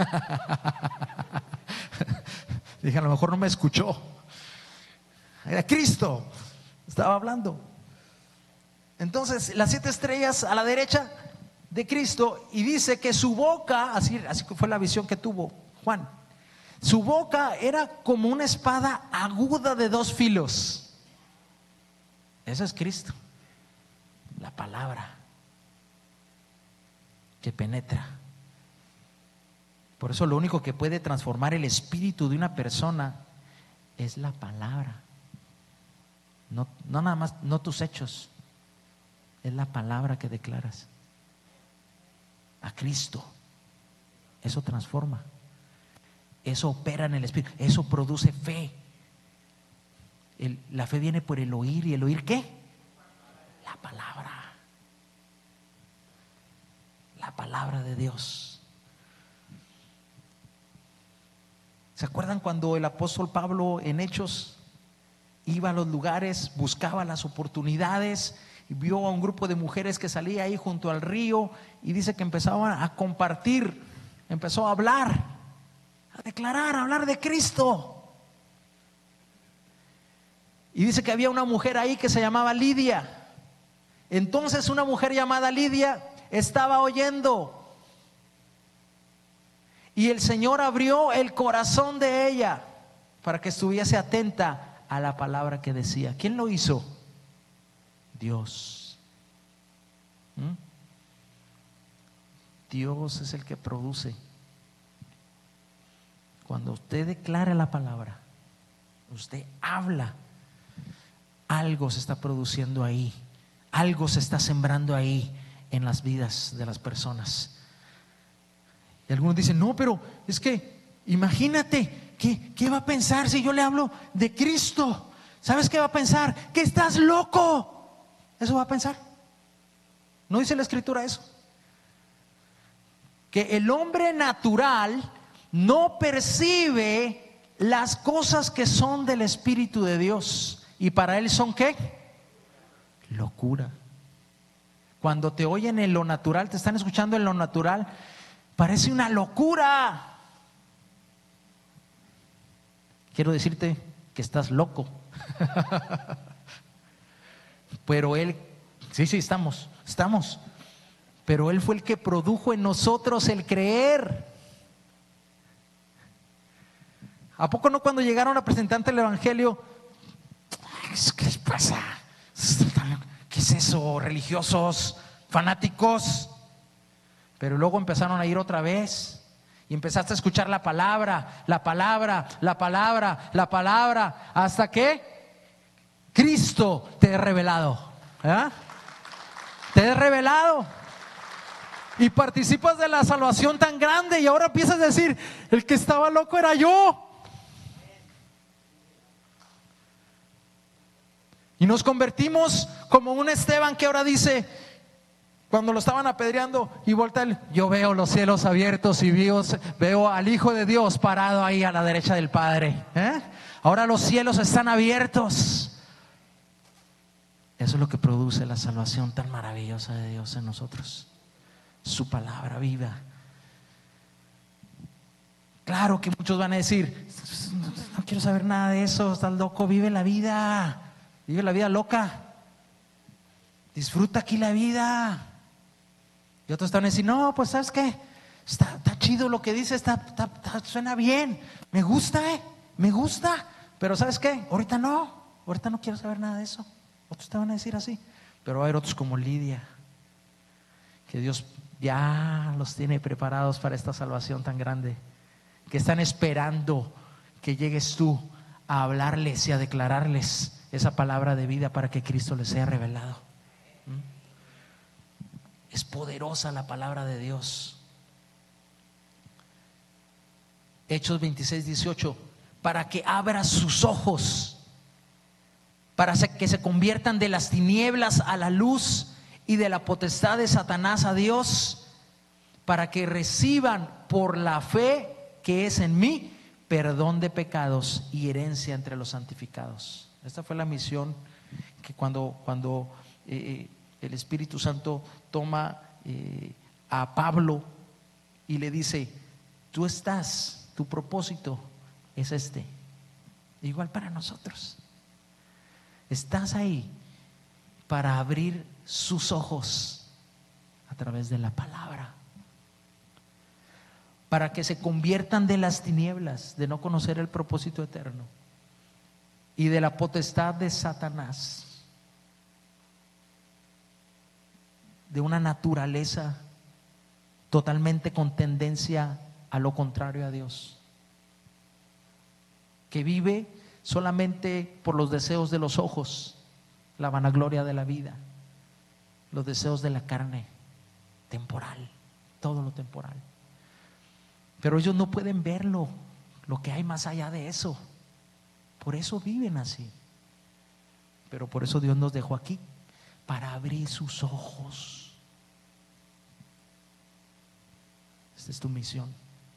Dije, a lo mejor no me escuchó. Era Cristo, estaba hablando. Entonces, las 7 estrellas a la derecha de Cristo, y dice que su boca, así fue la visión que tuvo Juan, su boca era como una espada aguda de 2 filos. Eso es Cristo, la palabra que penetra. Por eso lo único que puede transformar el espíritu de una persona es la palabra. No nada más, no tus hechos, es la palabra que declaras a Cristo. Eso transforma, eso opera en el espíritu, eso produce fe. La fe viene por el oír, y el oír ¿qué? La palabra de Dios. ¿Se acuerdan cuando el apóstol Pablo en Hechos iba a los lugares, buscaba las oportunidades y vio a un grupo de mujeres que salía ahí junto al río, y dice que empezaban a compartir, empezó a hablar, a declarar, a hablar de Cristo? Y dice que había una mujer ahí que se llamaba Lidia. Entonces una mujer llamada Lidia estaba oyendo, y el Señor abrió el corazón de ella para que estuviese atenta a la palabra que decía. ¿Quién lo hizo? Dios. Dios es el que produce. Cuando usted declara la palabra, usted habla, algo se está produciendo ahí, algo se está sembrando ahí en las vidas de las personas. Y algunos dicen: no, pero es que imagínate, ¿qué va a pensar si yo le hablo de Cristo? ¿Sabes qué va a pensar? Que estás loco. Eso va a pensar. ¿No dice la Escritura eso? Que el hombre natural no percibe las cosas que son del Espíritu de Dios, y para él son ¿qué? Locura. Cuando te oyen en lo natural, te están escuchando en lo natural, parece una locura. Quiero decirte que estás loco. Pero él, sí, estamos. Pero él fue el que produjo en nosotros el creer. ¿A poco no cuando llegaron a presentarte el evangelio? ¿Qué les pasa? ¿Qué es eso? Religiosos, fanáticos. Pero luego empezaron a ir otra vez, y empezaste a escuchar la palabra, hasta que Cristo te he revelado. ¿Eh? Te he revelado, y participas de la salvación tan grande, y ahora empiezas a decir: el que estaba loco era yo. Y nos convertimos como un Esteban que ahora dice, cuando lo estaban apedreando, y voltea él: yo veo los cielos abiertos y veo al Hijo de Dios parado ahí a la derecha del Padre. Ahora los cielos están abiertos. Eso es lo que produce la salvación tan maravillosa de Dios en nosotros, su palabra viva. Claro que muchos van a decir: no quiero saber nada de eso, estás loco. Vive la vida loca, disfruta aquí la vida. Y otros están a decir: no, pues ¿sabes qué? Está chido lo que dice, suena bien, me gusta, pero ¿sabes qué? Ahorita no quiero saber nada de eso. Otros te van a decir así. Pero va a haber otros como Lidia, que Dios ya los tiene preparados para esta salvación tan grande, que están esperando que llegues tú a hablarles y a declararles esa palabra de vida para que Cristo les sea revelado. Es poderosa la palabra de Dios. Hechos 26:18: para que abra sus ojos, para que se conviertan de las tinieblas a la luz, y de la potestad de Satanás a Dios, para que reciban por la fe que es en mí perdón de pecados y herencia entre los santificados. Esta fue la misión que cuando el Espíritu Santo toma a Pablo y le dice: tu propósito es este. Igual para nosotros, estás ahí para abrir sus ojos, a través de la palabra, para que se conviertan de las tinieblas, de no conocer el propósito eterno, y de la potestad de Satanás, de una naturaleza totalmente con tendencia a lo contrario a Dios, que vive solamente por los deseos de los ojos, la vanagloria de la vida, los deseos de la carne, temporal, todo lo temporal. Pero ellos no pueden verlo, lo que hay más allá de eso. Por eso viven así. Pero por eso Dios nos dejó aquí, para abrir sus ojos. Esta es tu misión,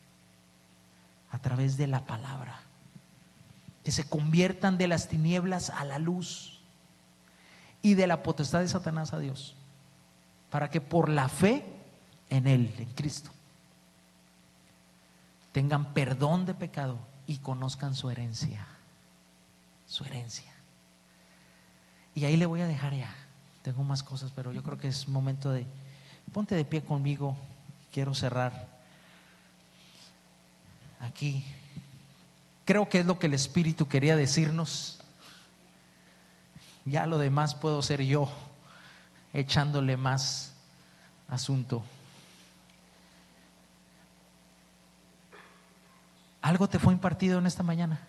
a través de la palabra, que se conviertan de las tinieblas a la luz y de la potestad de Satanás a Dios, para que por la fe en Él, en Cristo, tengan perdón de pecado y conozcan su herencia. Su herencia. Y ahí le voy a dejar ya. Tengo más cosas, pero yo creo que es momento de, ponte de pie conmigo. Quiero cerrar aquí. Creo que es lo que el Espíritu quería decirnos. Ya lo demás puedo ser yo, echándole más asunto. ¿Algo te fue impartido en esta mañana?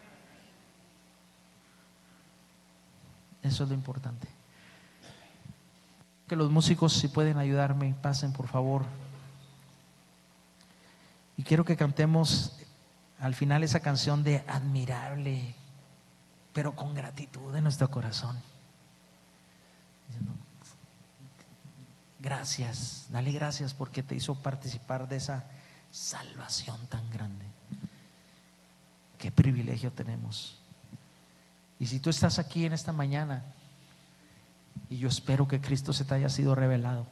Eso es lo importante. Que los músicos, si pueden ayudarme, pasen por favor. Y quiero que cantemos al final esa canción de admirable, pero con gratitud en nuestro corazón. Gracias, dale gracias porque te hizo participar de esa salvación tan grande. Qué privilegio tenemos. Y si tú estás aquí en esta mañana, y yo espero que Cristo se te haya sido revelado,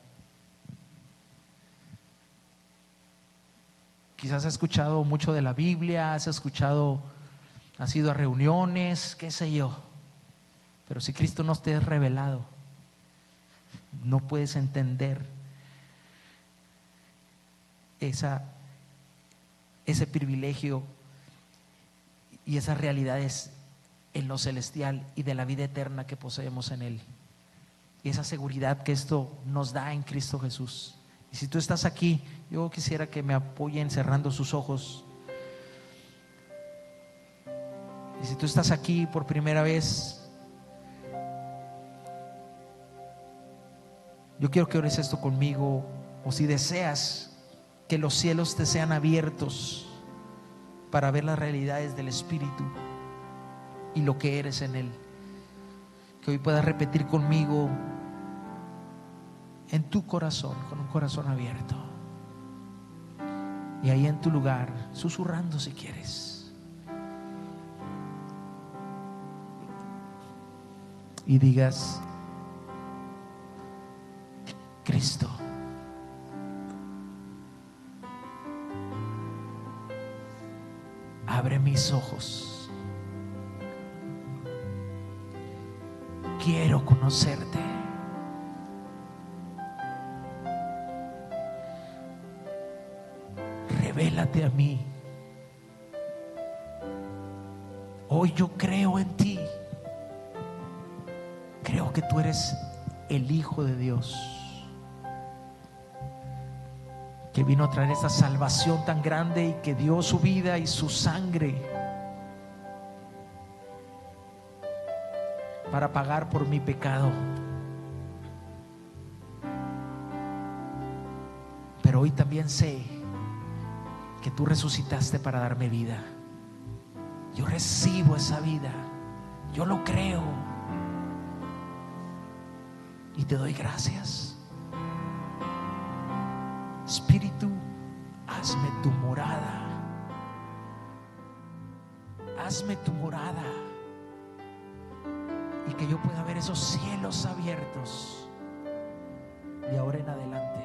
quizás has escuchado mucho de la Biblia, has ido a reuniones, qué sé yo, pero si Cristo no te es revelado, no puedes entender ese privilegio y esas realidades en lo celestial y de la vida eterna que poseemos en Él, y esa seguridad que esto nos da en Cristo Jesús. Y si tú estás aquí, yo quisiera que me apoyen cerrando sus ojos. Y si tú estás aquí por primera vez, yo quiero que ores esto conmigo. O si deseas que los cielos te sean abiertos para ver las realidades del Espíritu y lo que eres en Él, que hoy puedas repetir conmigo en tu corazón, con un corazón abierto, y ahí en tu lugar, susurrando si quieres, y digas: Cristo, abre mis ojos. Quiero conocerte. Revélate a mí. Hoy yo creo en ti. Creo que tú eres el Hijo de Dios, que vino a traer esta salvación tan grande y que dio su vida y su sangre para pagar por mi pecado. Pero hoy también sé que tú resucitaste para darme vida. Yo recibo esa vida, yo lo creo y te doy gracias. Espíritu, hazme tu morada. Hazme tu morada, y que yo pueda ver esos cielos abiertos de ahora en adelante,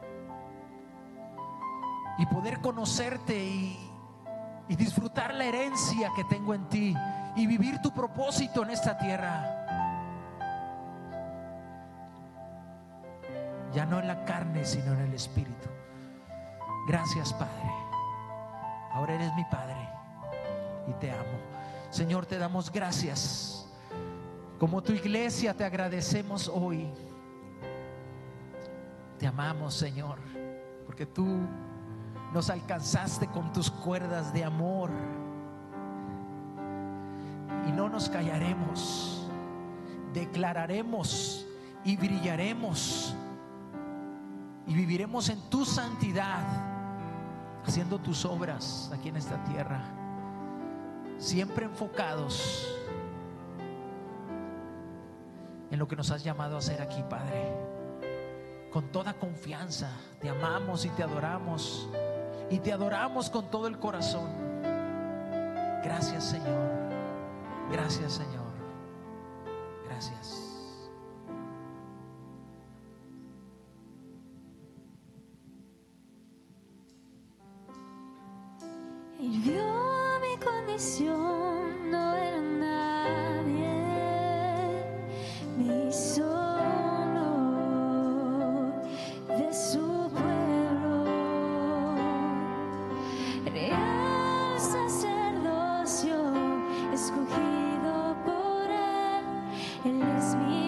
y poder conocerte y disfrutar la herencia que tengo en ti y vivir tu propósito en esta tierra. ya no en la carne, sino en el Espíritu. Gracias, Padre. Ahora eres mi Padre y te amo. Señor, te damos gracias. Como tu iglesia te agradecemos hoy. Te amamos, Señor, porque tú nos alcanzaste con tus cuerdas de amor. Y no nos callaremos, declararemos y brillaremos y viviremos en tu santidad, haciendo tus obras aquí en esta tierra, siempre enfocados en lo que nos has llamado a hacer aquí, Padre. Con toda confianza te amamos y te adoramos, y te adoramos con todo el corazón. Gracias, Señor. Gracias, Señor. Gracias. Él vio mi condición, no era nadie, me hizo uno de su pueblo, real sacerdocio, escogido por él es mi